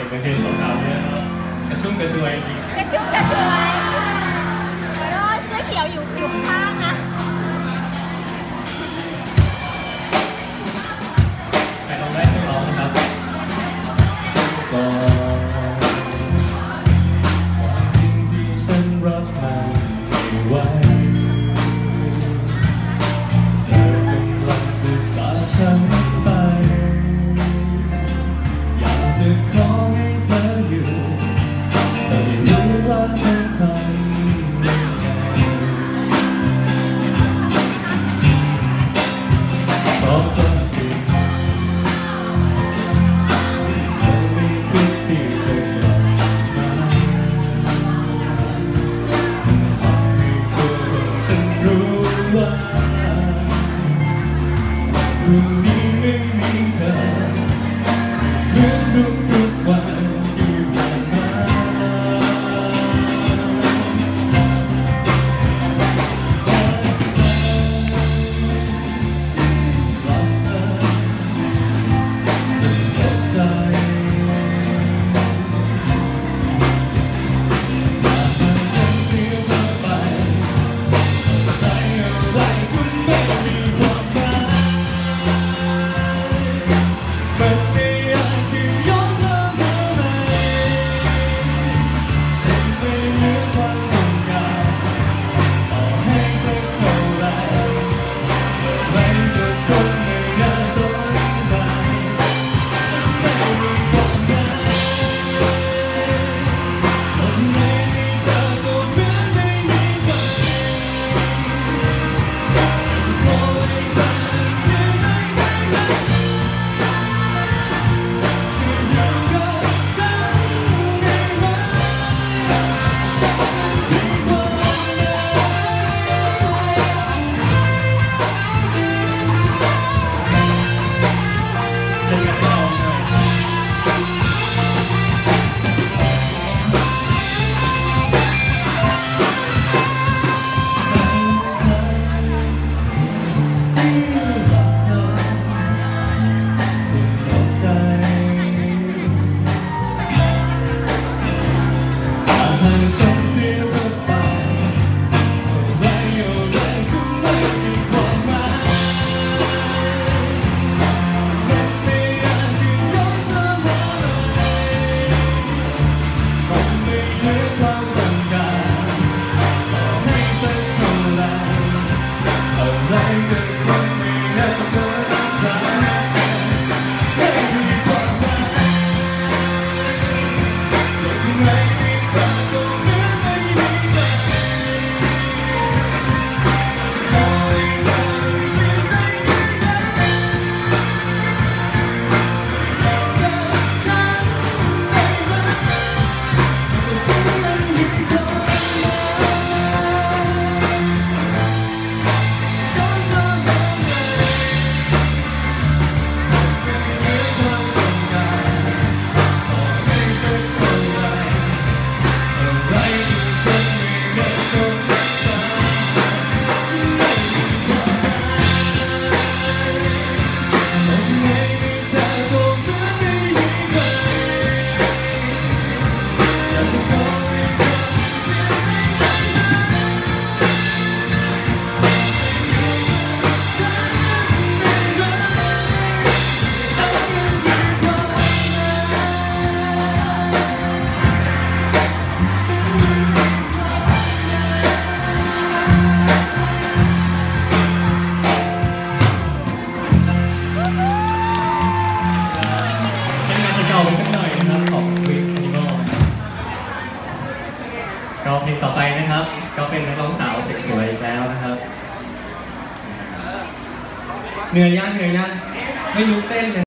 เป็นเพลงสาวๆเนี่ยกระชุ่มกระชวยจริงกระชุ่มกระชวยแล้วเสื้อเขียวอยู่ข้างนะใครลองได้ช่วยร้องนะครับก็ความจริงที่ฉันรับมันไม่ไหวเธอกำลังจะจากฉันไปอยากจะขอให้เธออยู่แต่ไม่รู้ว่าจะทำยังไงเพราะความจริงเธอไม่คิดที่จะกลับมาทำให้ตัวฉันรู้ว่าพรุ่งนี้ไม่มีเธอเหมือนทุกๆวันที่ผ่านมารักเธอจนหมดใจอยากให้ฉันเสียเธอไปใจอะไรก็ไม่มีความหมายมันไม่อยากจะย้อนเธอมาใหม่แต่ไม่เหลือความต้องการต่อให้สักเท่าไรไม่จะคงไม่อยากสนใจไม่มีความหมายคนไม่มีเธอก็เหมือนไม่มีใครขอให้เธอเชื่อใจได้ไหมอยู่กับฉันได้ไหมมีความหมายเช่นกันเราเลยที่รักเธอจนหมดใจถ้าให้ฉันเสียเธอไปอะไรอะไรก็ไม่มีความหมายมันไม่อยากจะย้อนเธอมาเลยมันไม่เหลือความต้องการต่อให้สักเท่าไรอะไรก็คงไม่น่าสนใจไม่มีความหมายจะไม่มีเธอก็เหมือนไม่มีใจขอให้เธอเชื่อใจได้ไหมอยู่กับฉันได้ไหมเพราะฉันนั้นมีความหมายย้อนเธอมาใหม่ไม่เหลือความต้องการต่อให้สักเท่าไรอะไรก็คงไม่น่าสนใจไม่มีความหมายมันไม่มีเธอก็เหมือนไม่มีใครอยากจะขอให้เธอเชื่อใจได้ไหมเป็นงานเก่าๆสักหน่อยนะครับของ Swiss Animal ก็เพลงต่อไปนะครับก็เป็นนักร้องสาวสวยๆอีกแล้วนะครับเหนื่อยยังไม่ลุกเต้นเลย